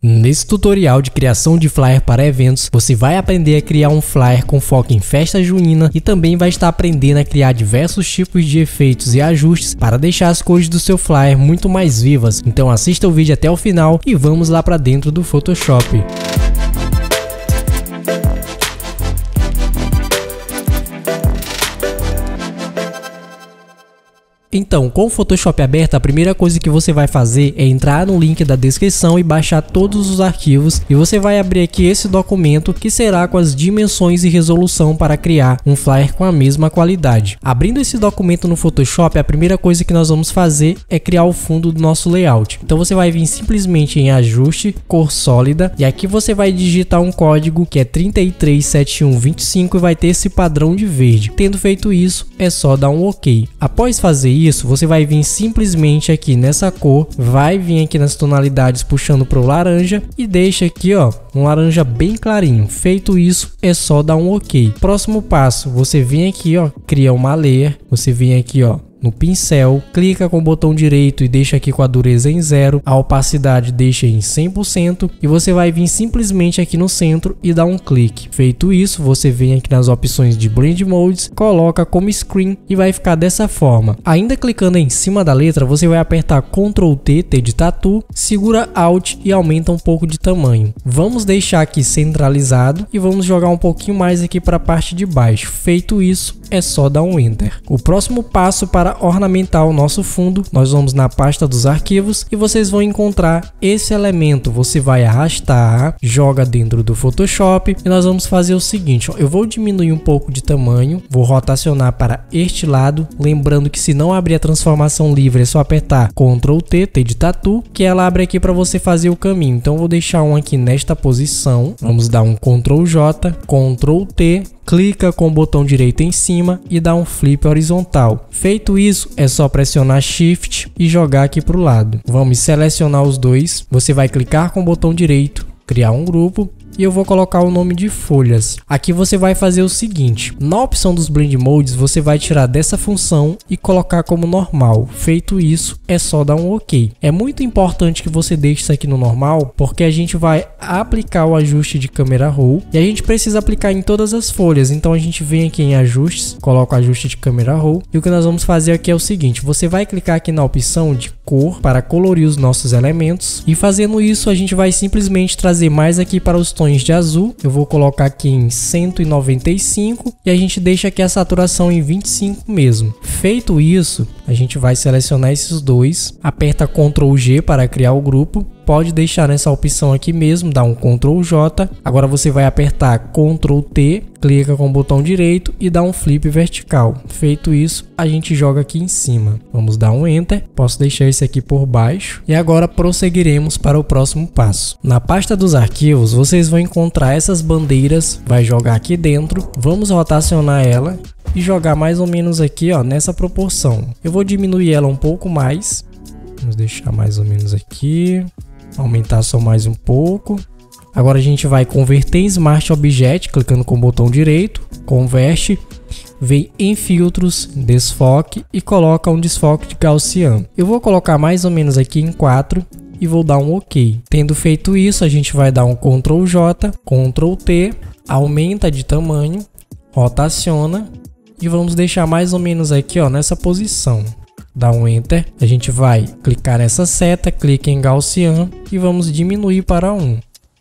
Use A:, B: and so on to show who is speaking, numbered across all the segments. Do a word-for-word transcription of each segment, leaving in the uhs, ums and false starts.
A: Nesse tutorial de criação de flyer para eventos, você vai aprender a criar um flyer com foco em festa junina e também vai estar aprendendo a criar diversos tipos de efeitos e ajustes para deixar as cores do seu flyer muito mais vivas. Então assista o vídeo até o final e vamos lá para dentro do Photoshop. Então, com o Photoshop aberto, a primeira coisa que você vai fazer é entrar no link da descrição e baixar todos os arquivos, e você vai abrir aqui esse documento que será com as dimensões e resolução para criar um flyer com a mesma qualidade. Abrindo esse documento no Photoshop, a primeira coisa que nós vamos fazer é criar o fundo do nosso layout. Então você vai vir simplesmente em ajuste, cor sólida, e aqui você vai digitar um código que é trinta e três setenta e um vinte e cinco e vai ter esse padrão de verde. Tendo feito isso, é só dar um OK. Após fazer isso, Isso, você vai vir simplesmente aqui nessa cor, vai vir aqui nas tonalidades puxando para o laranja e deixa aqui ó, um laranja bem clarinho. Feito isso, é só dar um OK. Próximo passo, você vem aqui ó, cria uma layer, você vem aqui ó, no pincel, clica com o botão direito e deixa aqui com a dureza em zero, a opacidade deixa em cem por cento e você vai vir simplesmente aqui no centro e dar um clique. Feito isso, você vem aqui nas opções de Blend Modes, coloca como Screen e vai ficar dessa forma. Ainda clicando em cima da letra, você vai apertar control T, T de Tatu, segura Alt e aumenta um pouco de tamanho. Vamos deixar aqui centralizado e vamos jogar um pouquinho mais aqui para a parte de baixo. Feito isso, é só dar um Enter. O próximo passo para ornamentar o nosso fundo, nós vamos na pasta dos arquivos e vocês vão encontrar esse elemento. Você vai arrastar, joga dentro do Photoshop e nós vamos fazer o seguinte, ó, eu vou diminuir um pouco de tamanho, vou rotacionar para este lado, lembrando que se não abrir a transformação livre é só apertar control T, T de Tatu, que ela abre aqui para você fazer o caminho. Então eu vou deixar um aqui nesta posição, vamos dar um control J, control T, clica com o botão direito em cima e dá um flip horizontal. Feito isso, é só pressionar Shift e jogar aqui para o lado. Vamos selecionar os dois. Você vai clicar com o botão direito, criar um grupo. E eu vou colocar o nome de folhas. Aqui você vai fazer o seguinte, na opção dos Blend Modes, você vai tirar dessa função e colocar como normal. Feito isso, é só dar um OK. É muito importante que você deixe isso aqui no normal, porque a gente vai aplicar o ajuste de Camera Raw e a gente precisa aplicar em todas as folhas. Então a gente vem aqui em ajustes, coloca o ajuste de Camera Raw e o que nós vamos fazer aqui é o seguinte, você vai clicar aqui na opção de cor para colorir os nossos elementos e fazendo isso a gente vai simplesmente trazer mais aqui para os tons de azul. Eu vou colocar aqui em cento e noventa e cinco e a gente deixa aqui a saturação em vinte e cinco mesmo. Feito isso, a gente vai selecionar esses dois, aperta control G para criar o grupo. Pode deixar nessa opção aqui mesmo, dá um control J. Agora você vai apertar control T, clica com o botão direito e dá um flip vertical. Feito isso, a gente joga aqui em cima. Vamos dar um Enter. Posso deixar esse aqui por baixo. E agora prosseguiremos para o próximo passo. Na pasta dos arquivos, vocês vão encontrar essas bandeiras. Vai jogar aqui dentro. Vamos rotacionar ela e jogar mais ou menos aqui, ó, nessa proporção. Eu vou diminuir ela um pouco mais. Vamos deixar mais ou menos aqui. Aumentar só mais um pouco. Agora a gente vai converter em Smart Object, clicando com o botão direito, converte, vem em filtros, desfoque e coloca um desfoque de Gaussian. Eu vou colocar mais ou menos aqui em quatro e vou dar um OK. Tendo feito isso, a gente vai dar um control J, control T, aumenta de tamanho, rotaciona e vamos deixar mais ou menos aqui ó, nessa posição. Dá um Enter, a gente vai clicar nessa seta, clica em Gaussian e vamos diminuir para um.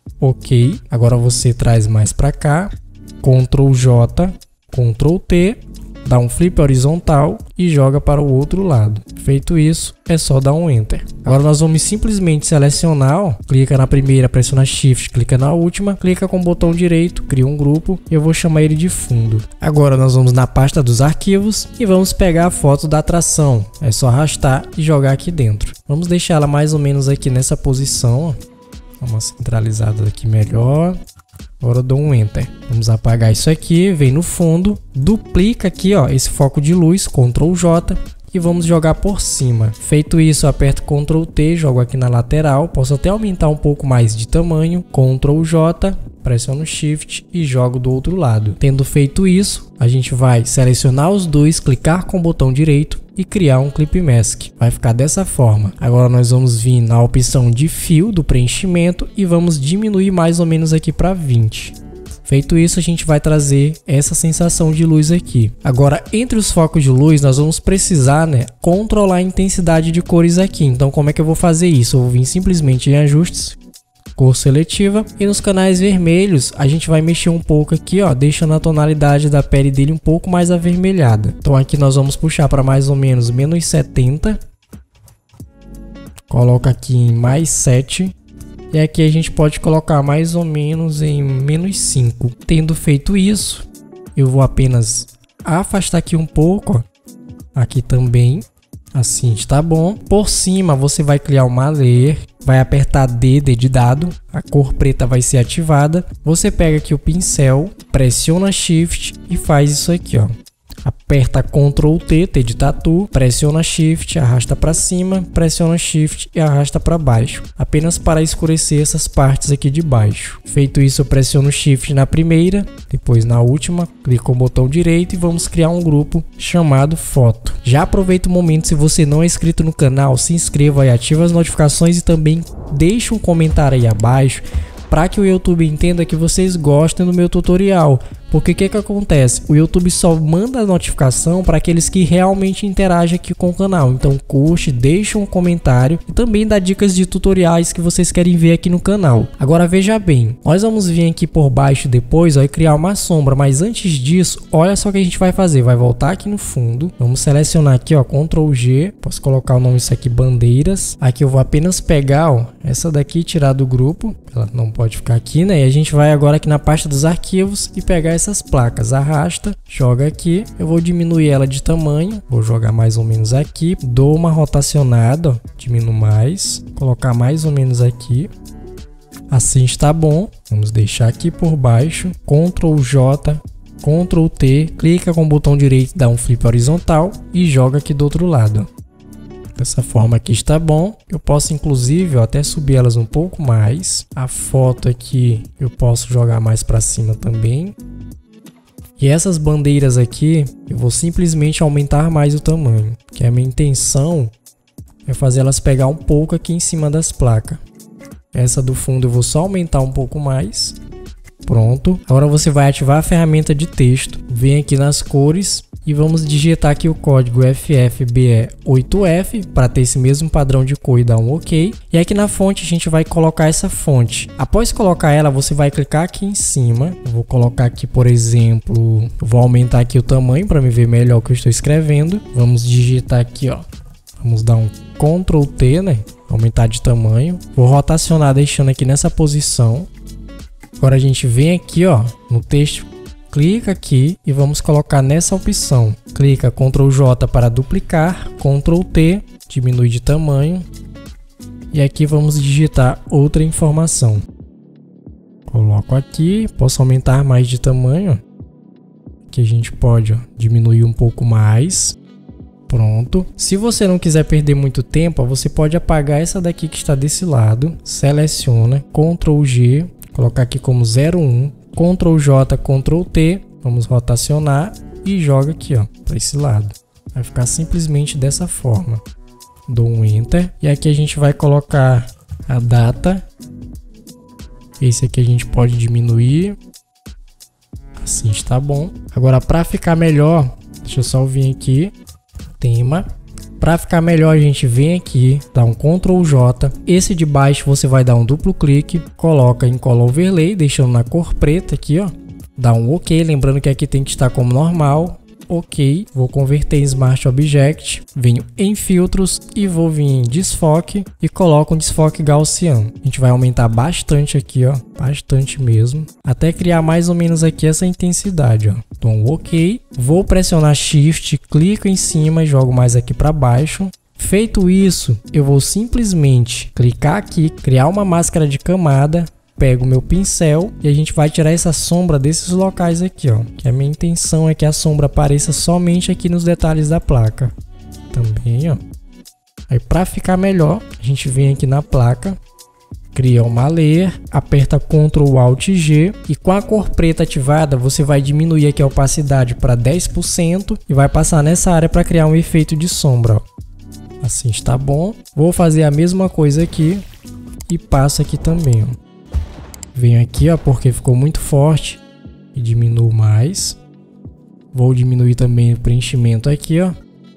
A: OK, agora você traz mais para cá, control J, control T, dá um flip horizontal e joga para o outro lado. Feito isso, é só dar um Enter. Agora nós vamos simplesmente selecionar, ó, clica na primeira, pressiona Shift, clica na última, clica com o botão direito, cria um grupo e eu vou chamar ele de fundo. Agora nós vamos na pasta dos arquivos e vamos pegar a foto da atração. É só arrastar e jogar aqui dentro. Vamos deixar ela mais ou menos aqui nessa posição, ó. Dá uma centralizada aqui melhor. Agora eu dou um Enter. Vamos apagar isso aqui, vem no fundo, duplica aqui ó, esse foco de luz, control J e vamos jogar por cima. Feito isso, eu aperto control T, jogo aqui na lateral, posso até aumentar um pouco mais de tamanho, control J, pressiono Shift e jogo do outro lado. Tendo feito isso, a gente vai selecionar os dois, clicar com o botão direito e criar um Clip Mask. Vai ficar dessa forma. Agora nós vamos vir na opção de fio do preenchimento e vamos diminuir mais ou menos aqui para vinte. Feito isso, a gente vai trazer essa sensação de luz aqui. Agora, entre os focos de luz, nós vamos precisar, né, controlar a intensidade de cores aqui. Então, como é que eu vou fazer isso? Eu vou vir simplesmente em ajustes, cor seletiva, e nos canais vermelhos a gente vai mexer um pouco aqui, ó, deixando a tonalidade da pele dele um pouco mais avermelhada. Então aqui nós vamos puxar para mais ou menos menos setenta. Coloca aqui em mais sete. E aqui a gente pode colocar mais ou menos em menos cinco. Tendo feito isso, eu vou apenas afastar aqui um pouco, ó. Aqui também, assim está bom. Por cima você vai criar uma layer, vai apertar D, D de dado, a cor preta vai ser ativada. Você pega aqui o pincel, pressiona Shift e faz isso aqui, ó. Aperta control T, T de tatu, pressiona Shift, arrasta para cima, pressiona Shift e arrasta para baixo, apenas para escurecer essas partes aqui de baixo. Feito isso, eu pressiono Shift na primeira, depois na última, clico com o botão direito e vamos criar um grupo chamado foto. Já aproveita o momento, se você não é inscrito no canal, se inscreva e ative as notificações e também deixe um comentário aí abaixo para que o YouTube entenda que vocês gostem do meu tutorial. Porque o que que acontece? O YouTube só manda a notificação para aqueles que realmente interagem aqui com o canal. Então curte, deixa um comentário e também dá dicas de tutoriais que vocês querem ver aqui no canal. Agora veja bem, nós vamos vir aqui por baixo depois, ó, e criar uma sombra. Mas antes disso, olha só o que a gente vai fazer. Vai voltar aqui no fundo, vamos selecionar aqui, ó, control G. Posso colocar o nome disso aqui, bandeiras. Aqui eu vou apenas pegar, ó, essa daqui e tirar do grupo. Ela não pode ficar aqui, né? E a gente vai agora aqui na pasta dos arquivos e pegar essas placas, arrasta, joga aqui. Eu vou diminuir ela de tamanho, vou jogar mais ou menos aqui, dou uma rotacionada, ó, diminuo mais, colocar mais ou menos aqui. Assim está bom. Vamos deixar aqui por baixo, control J, control T, clica com o botão direito, dá um flip horizontal e joga aqui do outro lado. Dessa forma aqui está bom. Eu posso inclusive, ó, até subir elas um pouco mais. A foto aqui eu posso jogar mais para cima também. E essas bandeiras aqui eu vou simplesmente aumentar mais o tamanho, que a minha intenção é fazer elas pegar um pouco aqui em cima das placas. Essa do fundo eu vou só aumentar um pouco mais. Pronto. Agora você vai ativar a ferramenta de texto, vem aqui nas cores e vamos digitar aqui o código F F B E oito F para ter esse mesmo padrão de cor e dar um OK. E aqui na fonte a gente vai colocar essa fonte. Após colocar ela, você vai clicar aqui em cima. Eu vou colocar aqui, por exemplo, vou aumentar aqui o tamanho para me ver melhor o que eu estou escrevendo. Vamos digitar aqui, ó. Vamos dar um control T, né? Aumentar de tamanho. Vou rotacionar deixando aqui nessa posição. Agora a gente vem aqui, ó, no texto, clica aqui e vamos colocar nessa opção. Clica control J para duplicar, control T, diminui de tamanho. E aqui vamos digitar outra informação. Coloco aqui, posso aumentar mais de tamanho. Aqui a gente pode, ó, diminuir um pouco mais. Pronto. Se você não quiser perder muito tempo, ó, você pode apagar essa daqui que está desse lado. Seleciona, control G, colocar aqui como zero um, control J, control T, vamos rotacionar e joga aqui, ó, para esse lado. Vai ficar simplesmente dessa forma. Dou um Enter e aqui a gente vai colocar a data. Esse aqui a gente pode diminuir. Assim está bom. Agora, para ficar melhor, deixa eu só vir aqui, tema. Para ficar melhor, a gente vem aqui, dá um control J. Esse de baixo você vai dar um duplo clique, coloca em Color Overlay, deixando na cor preta aqui, ó. Dá um OK, lembrando que aqui tem que estar como normal. OK, vou converter em Smart Object, venho em filtros e vou vir em desfoque e coloco um desfoque gaussiano. A gente vai aumentar bastante aqui, ó, bastante mesmo, até criar mais ou menos aqui essa intensidade, ó. Dou um OK, vou pressionar Shift, clico em cima e jogo mais aqui para baixo. Feito isso, eu vou simplesmente clicar aqui, criar uma máscara de camada. Pego o meu pincel e a gente vai tirar essa sombra desses locais aqui, ó. Que a minha intenção é que a sombra apareça somente aqui nos detalhes da placa. Também, ó. Aí para ficar melhor, a gente vem aqui na placa, cria uma layer, aperta control alt G e com a cor preta ativada você vai diminuir aqui a opacidade para dez por cento e vai passar nessa área para criar um efeito de sombra. Ó. Assim está bom. Vou fazer a mesma coisa aqui e passo aqui também. Ó. Venho aqui, ó, porque ficou muito forte e diminuo mais. Vou diminuir também o preenchimento aqui, ó.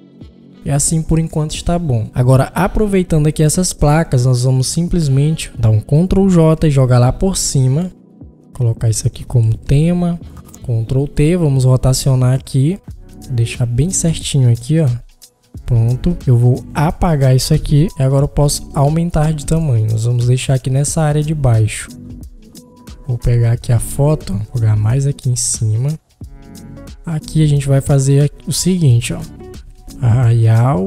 A: E assim por enquanto está bom. Agora, aproveitando aqui essas placas, nós vamos simplesmente dar um control J e jogar lá por cima. Colocar isso aqui como tema. control T, vamos rotacionar aqui. Deixar bem certinho aqui, ó. Pronto. Eu vou apagar isso aqui e agora eu posso aumentar de tamanho. Nós vamos deixar aqui nessa área de baixo. Vou pegar aqui a foto, jogar mais aqui em cima. Aqui a gente vai fazer o seguinte, ó. Arraial.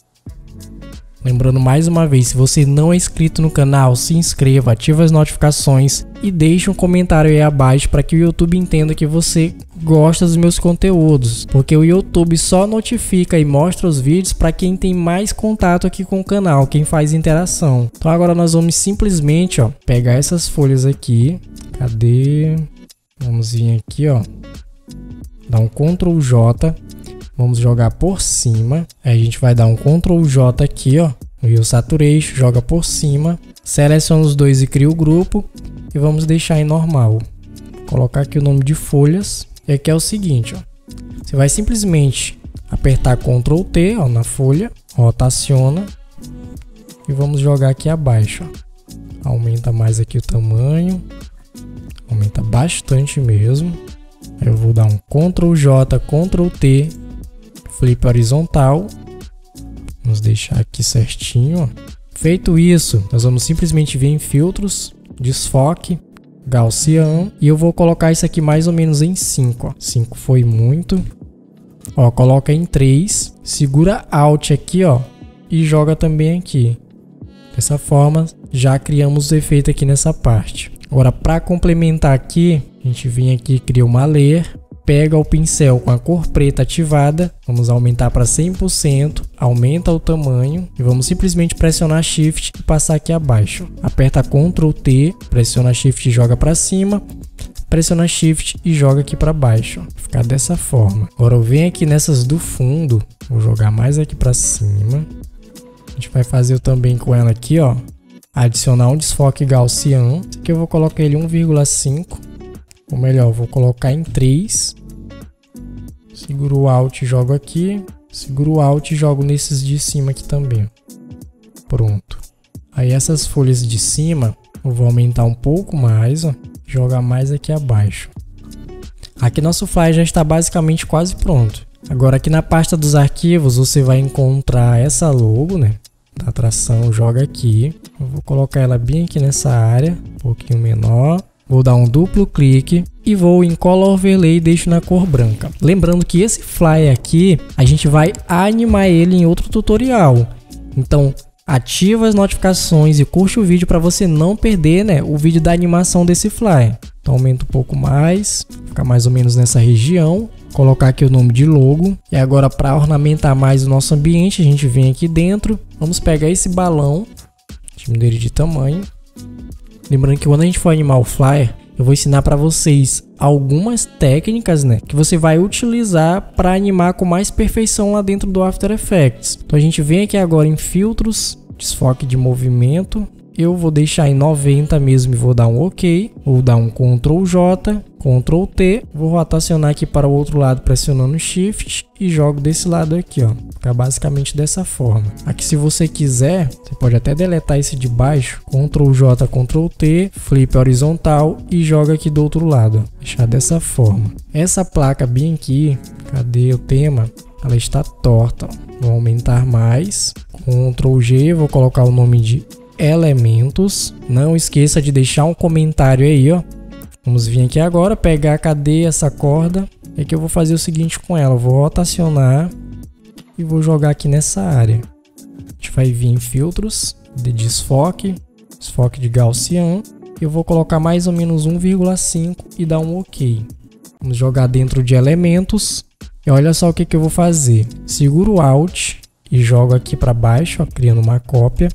A: Lembrando mais uma vez, se você não é inscrito no canal, se inscreva, ative as notificações e deixe um comentário aí abaixo para que o YouTube entenda que você gosta dos meus conteúdos, porque o YouTube só notifica e mostra os vídeos para quem tem mais contato aqui com o canal, quem faz interação. Então agora nós vamos simplesmente, ó, pegar essas folhas aqui. Cadê? Vamos vir aqui, ó. Dar um control J. Vamos jogar por cima. Aí a gente vai dar um control J aqui, ó. No Hue Saturation, joga por cima. Seleciona os dois e cria o grupo. E vamos deixar em normal. Vou colocar aqui o nome de folhas. E aqui é o seguinte, ó. Você vai simplesmente apertar control T, ó, na folha. Rotaciona. E vamos jogar aqui abaixo, ó. Aumenta mais aqui o tamanho. Aumenta bastante mesmo. Aí eu vou dar um control J, control T. Flip horizontal. Vamos deixar aqui certinho, ó. Feito isso, nós vamos simplesmente vir em filtros, desfoque, Gaussian, e eu vou colocar isso aqui mais ou menos em cinco, ó. cinco foi muito. Ó, coloca em três, segura Alt aqui, ó, e joga também aqui. Dessa forma, já criamos o efeito aqui nessa parte. Agora, para complementar aqui, a gente vem aqui e cria uma layer. Pega o pincel com a cor preta ativada, vamos aumentar para cem por cento, aumenta o tamanho e vamos simplesmente pressionar Shift e passar aqui abaixo. Aperta control T, pressiona Shift e joga para cima, pressiona Shift e joga aqui para baixo. Ficar dessa forma. Agora eu venho aqui nessas do fundo, vou jogar mais aqui para cima. A gente vai fazer também com ela aqui, ó, adicionar um desfoque Gaussian. Esse aqui eu vou colocar ele um vírgula cinco. Ou melhor, vou colocar em três. Seguro o Alt e jogo aqui. Seguro o Alt e jogo nesses de cima aqui também. Pronto. Aí essas folhas de cima, eu vou aumentar um pouco mais, ó. Jogar mais aqui abaixo. Aqui nosso flyer já está basicamente quase pronto. Agora aqui na pasta dos arquivos, você vai encontrar essa logo, né? Da atração, joga aqui. Eu vou colocar ela bem aqui nessa área. Um pouquinho menor. Vou dar um duplo clique e vou em Color Overlay e deixo na cor branca. Lembrando que esse flyer aqui, a gente vai animar ele em outro tutorial. Então, ativa as notificações e curte o vídeo para você não perder, né, o vídeo da animação desse flyer. Então, aumenta um pouco mais, ficar mais ou menos nessa região. Colocar aqui o nome de logo. E agora, para ornamentar mais o nosso ambiente, a gente vem aqui dentro. Vamos pegar esse balão, diminuir ele de tamanho. Lembrando que quando a gente for animar o flyer, eu vou ensinar para vocês algumas técnicas, né, que você vai utilizar para animar com mais perfeição lá dentro do After Effects. Então a gente vem aqui agora em filtros, desfoque de movimento. Eu vou deixar em noventa mesmo e vou dar um OK. Vou dar um control J, control T. Vou rotacionar aqui para o outro lado pressionando Shift e jogo desse lado aqui, ó. Fica basicamente dessa forma. Aqui se você quiser, você pode até deletar esse de baixo. control J, control T, flip horizontal e joga aqui do outro lado. Ó. Deixar dessa forma. Essa placa bem aqui, cadê o tema? Ela está torta, ó. Vou aumentar mais. control G, vou colocar o nome de elementos. Não esqueça de deixar um comentário aí, ó. Vamos vir aqui agora, pegar, cadê essa corda? É que eu vou fazer o seguinte com ela, eu vou rotacionar e vou jogar aqui nessa área. A gente vai vir em filtros de desfoque, desfoque de Gaussian. Eu vou colocar mais ou menos um vírgula cinco e dar um OK. Vamos jogar dentro de elementos. E olha só o que, que eu vou fazer. Seguro o Alt e jogo aqui para baixo, ó, criando uma cópia.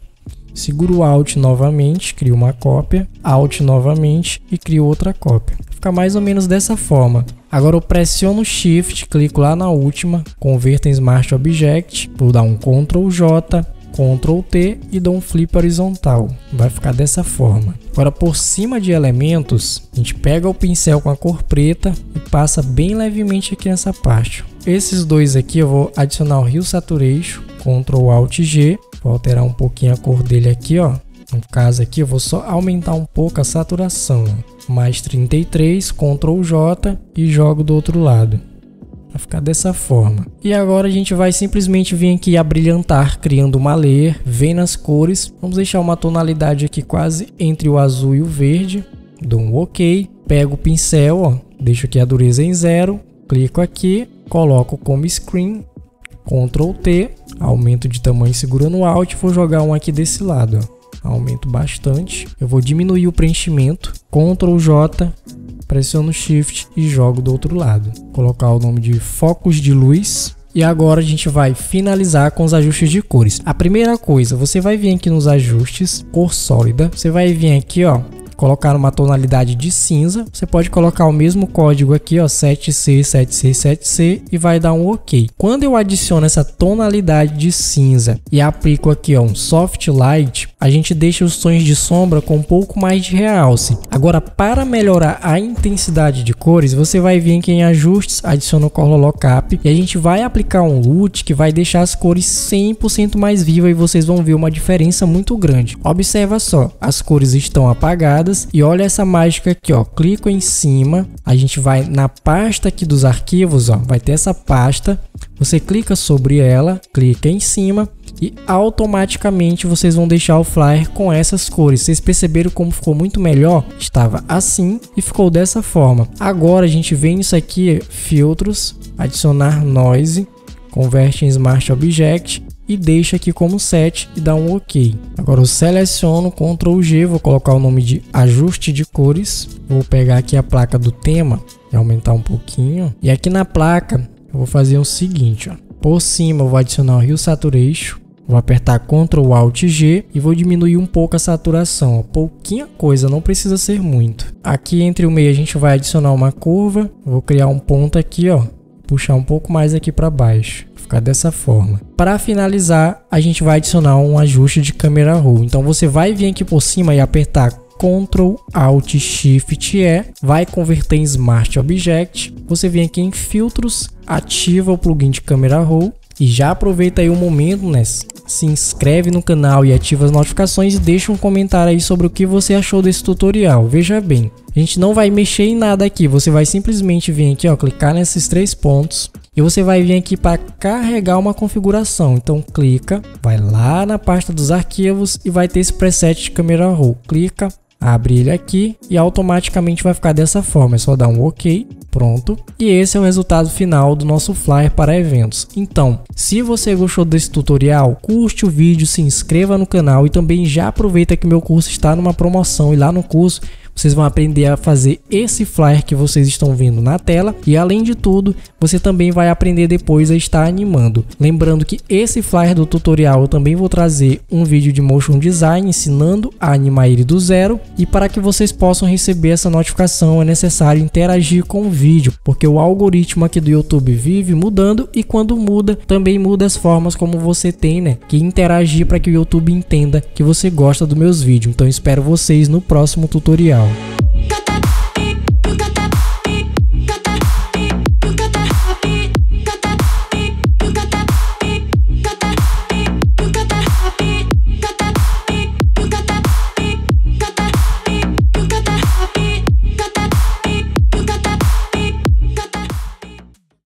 A: seguro o Alt novamente, crio uma cópia, Alt novamente e crio outra cópia. Fica mais ou menos dessa forma. Agora eu pressiono Shift, clico lá na última, converta em Smart Object, vou dar um control J, control T e dou um flip horizontal. Vai ficar dessa forma. Agora por cima de elementos, a gente pega o pincel com a cor preta e passa bem levemente aqui nessa parte. Esses dois aqui eu vou adicionar o Hue Saturation, control Alt G, vou alterar um pouquinho a cor dele aqui, ó. No caso aqui eu vou só aumentar um pouco a saturação, mais trinta e três, control J e jogo do outro lado. Vai ficar dessa forma. E agora a gente vai simplesmente vir aqui abrilhantar, criando uma layer, vem nas cores, vamos deixar uma tonalidade aqui quase entre o azul e o verde, dou um OK, pego o pincel, ó, deixo aqui a dureza em zero, clico aqui, coloco como screen, control T, aumento de tamanho segurando Alt, vou jogar um aqui desse lado, ó. Aumento bastante, eu vou diminuir o preenchimento, control J, pressiono Shift e jogo do outro lado. Colocar o nome de focos de luz. E agora a gente vai finalizar com os ajustes de cores. A primeira coisa, você vai vir aqui nos ajustes, cor sólida, você vai vir aqui, ó, colocar uma tonalidade de cinza. Você pode colocar o mesmo código aqui, ó, sete C sete C sete C e vai dar um OK. Quando eu adiciono essa tonalidade de cinza e aplico aqui, ó, um soft light, a gente deixa os tons de sombra com um pouco mais de realce. Agora, para melhorar a intensidade de cores, você vai vir aqui em ajustes, adiciona o Color Lockup e a gente vai aplicar um L U T que vai deixar as cores cem por cento mais vivas e vocês vão ver uma diferença muito grande. Observa só, as cores estão apagadas. E olha essa mágica aqui, ó, clico em cima, a gente vai na pasta aqui dos arquivos, ó, vai ter essa pasta, você clica sobre ela, clica em cima e automaticamente vocês vão deixar o flyer com essas cores. Vocês perceberam como ficou muito melhor? Estava assim e ficou dessa forma. Agora a gente vem nisso aqui, filtros, adicionar noise, converte em Smart Object e deixa aqui como set e dá um OK. Agora eu seleciono, control G, vou colocar o nome de ajuste de cores, vou pegar aqui a placa do tema e aumentar um pouquinho. E aqui na placa eu vou fazer o seguinte, ó, por cima eu vou adicionar o Hue Saturation, vou apertar control Alt G e vou diminuir um pouco a saturação, ó, pouquinha coisa, não precisa ser muito. Aqui entre o meio a gente vai adicionar uma curva, vou criar um ponto aqui, ó, puxar um pouco mais aqui para baixo. Ficar dessa forma. Para finalizar, a gente vai adicionar um ajuste de Camera Raw. Então você vai vir aqui por cima e apertar control Alt Shift E, vai converter em Smart Object. Você vem aqui em filtros, ativa o plugin de Camera Raw e já aproveita aí o momento, né? Se inscreve no canal e ativa as notificações e deixa um comentário aí sobre o que você achou desse tutorial. Veja bem, a gente não vai mexer em nada aqui, você vai simplesmente vir aqui, ó, clicar nesses três pontos. E você vai vir aqui para carregar uma configuração. Então clica, vai lá na pasta dos arquivos e vai ter esse preset de Camera Raw. Clica, abre ele aqui e automaticamente vai ficar dessa forma. É só dar um OK, pronto. E esse é o resultado final do nosso flyer para eventos. Então, se você gostou desse tutorial, curte o vídeo, se inscreva no canal e também já aproveita que meu curso está numa promoção e lá no curso vocês vão aprender a fazer esse flyer que vocês estão vendo na tela e além de tudo, você também vai aprender depois a estar animando. Lembrando que esse flyer do tutorial eu também vou trazer um vídeo de motion design ensinando a animar ele do zero e para que vocês possam receber essa notificação é necessário interagir com o vídeo, porque o algoritmo aqui do YouTube vive mudando e quando muda, também muda as formas como você tem, né, que interagir para que o YouTube entenda que você gosta dos meus vídeos. Então espero vocês no próximo tutorial.